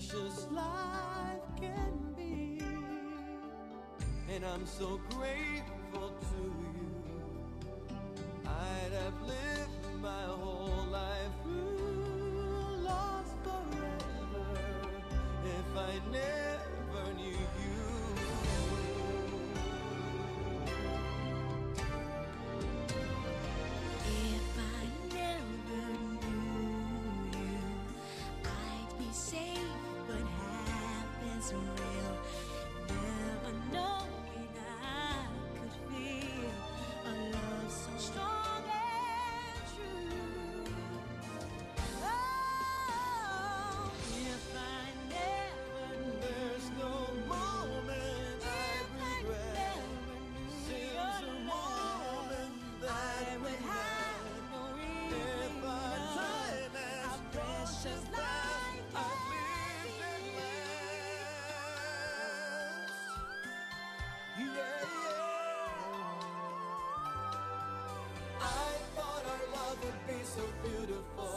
precious life can be. And I'm so grateful to you. I'd have lived my whole life through, lost forever, if I never knew you. If I never knew you, I'd be safe, but happiness real. Never knowing I could feel a love so strong and true. Oh, if I never knew, There's no moment I regret since the moment that I would have no if reason our to time know has how precious gone life I've can lived and be. laughed. Yeah, yeah. I thought our love would be so beautiful.